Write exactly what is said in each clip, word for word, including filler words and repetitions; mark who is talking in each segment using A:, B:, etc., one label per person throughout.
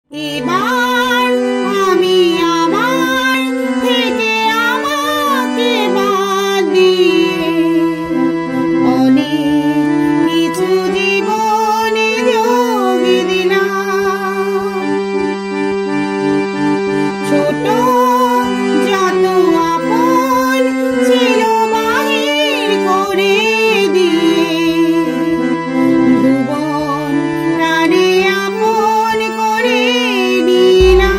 A: এবার আমি আমার থেকে আমাকে বাদ দিয়ে অনেক কিছু জীবনে যোগ দিলাম। ছোট যত আপন ছিল বাহির করে দিয়ে ভুবন প্রাণে আপন করে নিলাম।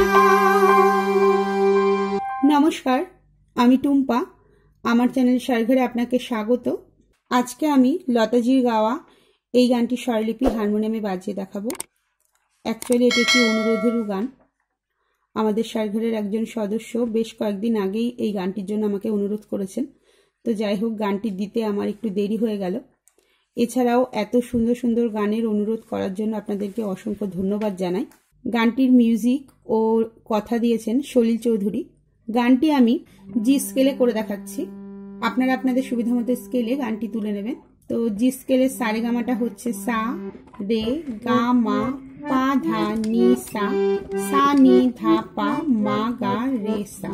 A: নমস্কার, আমি টুম্পা। আমার চ্যানেল স্বর ঘরে আপনাকে স্বাগত। আজকে আমি লতাজির গাওয়া এই গানটি স্বরলিপি হারমোনিয়ামে বাজিয়ে দেখাবো। অ্যাকচুয়ালি এটি একটি অনুরোধেরও গান। আমাদের স্বর ঘরের একজন সদস্য বেশ কয়েকদিন আগেই এই গানটির জন্য আমাকে অনুরোধ করেছেন। তো যাই হোক, গানটি দিতে আমার একটু দেরি হয়ে গেল। এছাড়াও এত সুন্দর সুন্দর গানের অনুরোধ করার জন্য আপনাদেরকে অসংখ্য ধন্যবাদ জানাই। গানটির মিউজিক ও কথা দিয়েছেন সলিল চৌধুরী। গানটি আমি জি স্কেলে করে দেখাচ্ছি। আপনারা আপনাদের সুবিধা মতো স্কেলে গানটি তুলে নেবেন। তো জি স্কেলের সারেগামাটা হচ্ছে সা রে গা মা পা ধা নি সা, সা নি ধা পা মা গা রে সা।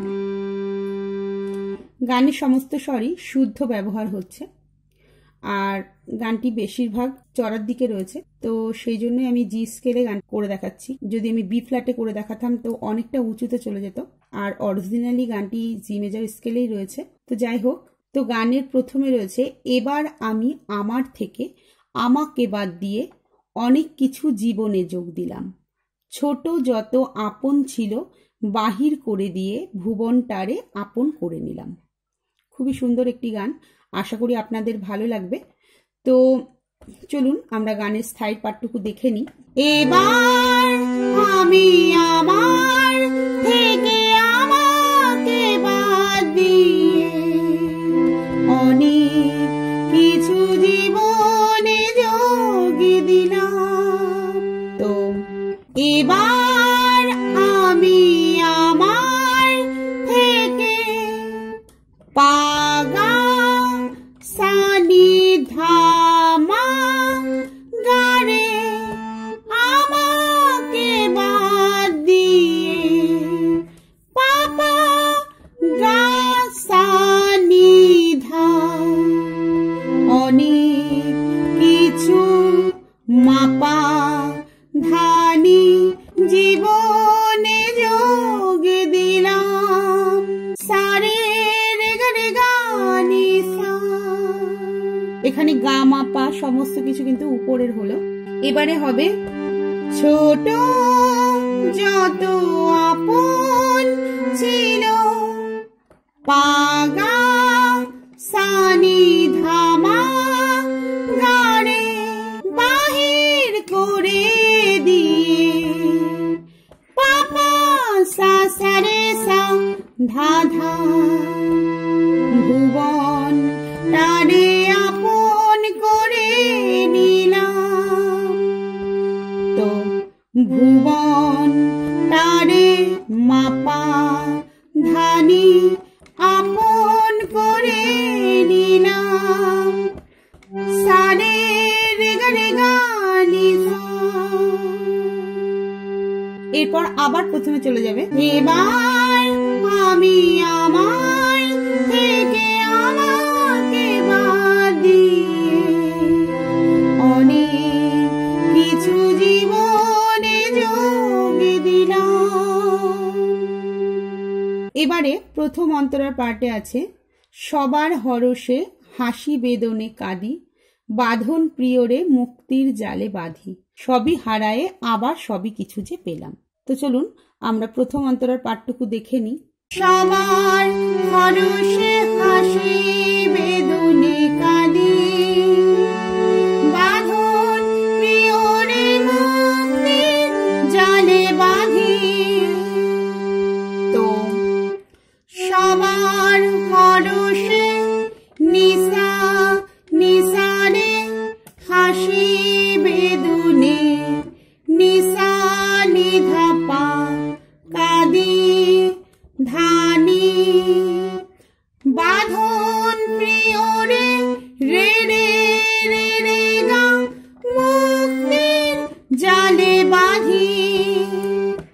A: গানের সমস্ত স্বরই শুদ্ধ ব্যবহার হচ্ছে, আর গানটি বেশিরভাগ চড়ার দিকে রয়েছে। তো সেই জন্যই আমি জি স্কেলে গান করে দেখাচ্ছি। যদি আমি বি ফ্ল্যাটে করে দেখাতাম তো অনেকটা উঁচুতে চলে যেত, আর অরিজিনালি গানটি জি মেজর স্কেলেই রয়েছে। তো যাই হোক, তো গানের প্রথমে রয়েছে এবার আমি আমার থেকে আমাকে বাদ দিয়ে অনেক কিছু জীবনে যোগ দিলাম। ছোট যত আপন ছিল বাহির করে দিয়ে ভুবনটারে আপন করে নিলাম। খুবই সুন্দর একটি গান, আশা করি আপনাদের ভালো লাগবে। তো চলুন আমরা গানের স্থায়ী পাঠটুকু দেখে নিই। এবার আমি আমার থেকে আমাকে বাদ দিয়ে অনেক কিছু জীবনে যোগ দিলাম। তো এবার আমি আমার থেকে পাগা সানি ধামা গারে আমাকে বাদ দিয়ে পাপা গা সানি ধা অনেক কিছু মাপা ধানি জীবনে যোগ দিলাম। সারে রে গা রে গা নি সা। এখানে গা মাপা সমস্ত কিছু কিন্তু উপরের হলো। এবারে হবে ছোট যত আপন ছিল পাগা সানি ধামা গারে বাহির করে দিয়ে পাপা সা সা রে সা ধা ধা ভুবন তারে আপন করে নিলাম। তো ভুবন তারে মাপা ধানি আপন করে নিলাম। সারে রে গা রে গা নি সা। এরপর আবার প্রথমে চলে যাবে এবার আমি আমার থেকে আমাকে বাদ দিয়ে অনেক কিছু জীবনে যোগ দিলাম। এবারে প্রথম অন্তরার পার্টে আছে সবার হরষে হাসি বেদনে কাঁদি, বাঁধন প্রিয়রে মুক্তির জালে বাঁধি, সবই হারায়ে আবার সবই কিছু যে পেলাম। তো চলুন আমরা প্রথম অন্তরার পাঠটুকু দেখে নিই। সবার হরষে হাসি বেদনে কাঁদি, বাঁধন প্রিয়রে মুক্তির জালে বাঁধি। তো সবার হরষে নিশা নিশারে হাসি বেদনে নিশা নিধাপা কাদি ধানি, বাঁধন প্রিয়রে রে রে রে রে গা মুক্তির জালে বাঁধি।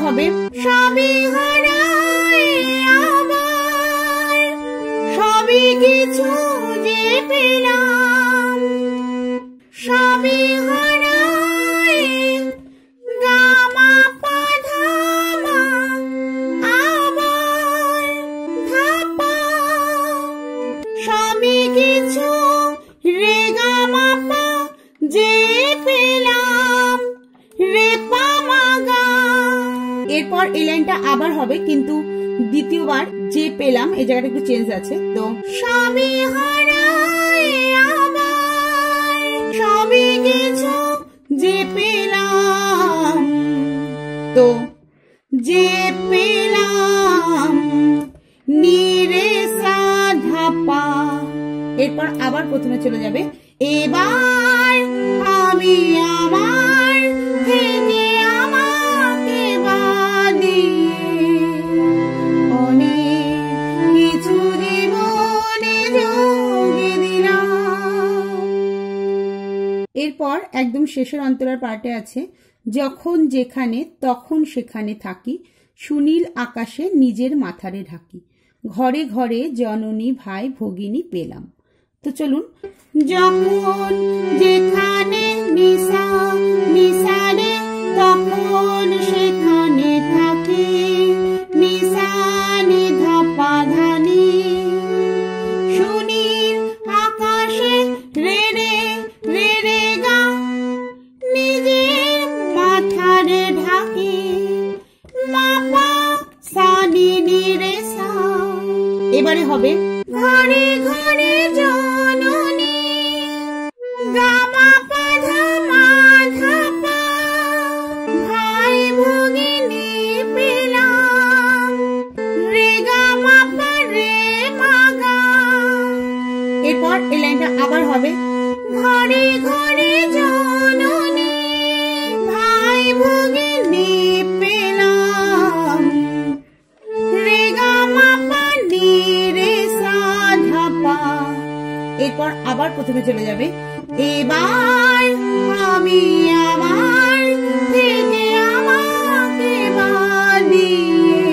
A: হবে সবই হারাই আবার, সবই কিছু যে পেলাম, সবই হারাই গামা পাধামা আবার ধাপা, সবই কিছু রে গামা পা যে পেলাম রে পা মা গা। এরপর এই লাইনটা আবার হবে, কিন্তু দ্বিতীয়বার যে পেলাম এই জায়গাটা একটু চেঞ্জ আছে। তো সবই হারাই আবার, সবই কিছু যে পেলাম, তো যে পেলাম নি রে সা ধা পা। এরপর আবার প্রথমে চলে যাবে এবার আমি আমার থেকে আমাকে বাদিয়ে অনেক কিছু জীবনে যোগে দিলাম। এরপর একদম শেষের অন্তরার পার্টে আছে যখন যেখানে তখন সেখানে থাকি, সুনীল আকাশে নিজের মাথারে ঢাকি, ঘরে ঘরে জননী ভাই ভগিনী পেলাম। তো চলুন, যখন যেখানে নিশা নিশারে তখন সেখানে থাকি, নিশানি ধাপা ধানি, সুনীল আকাশে রে রে রে রে গা, নিজের মাথারে ঢাকি, মাপা সানি নি রে সা। এবারে হবে ঘরে ঘরে জননী গামা পাধা মা ধাপা, ভাই ভগিনী পেলাম রে গামা পা রে মা গা। এরপর এই লাইনটা আবার হবে ঘরে ঘরে জননী ভাই ভগিনী পেলাম রে গামা পা নি রে সা ধা পা। এরপর আবার প্রথমে চলে যাবে এবার আমি আমার থেকে আমাকে বাদিয়ে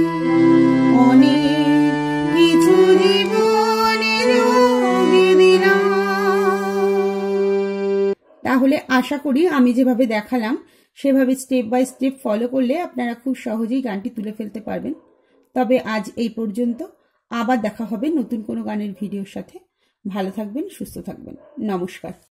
A: অনেক কিছু জীবনে যোগে দিলাম। তাহলে আশা করি আমি যেভাবে দেখালাম সেভাবে স্টেপ বাই স্টেপ ফলো করলে আপনারা খুব সহজেই গানটি তুলে ফেলতে পারবেন। তবে আজ এই পর্যন্ত, আবার দেখা হবে নতুন কোনো গানের ভিডিওর সাথে। ভালো থাকবেন, সুস্থ থাকবেন, নমস্কার।